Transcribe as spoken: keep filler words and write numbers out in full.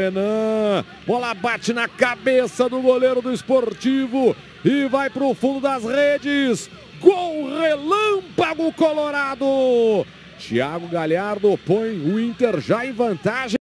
Renan. Bola bate na cabeça do goleiro do Esportivo e vai para o fundo das redes. Gol relâmpago colorado. Thiago Galhardo põe o Inter já em vantagem.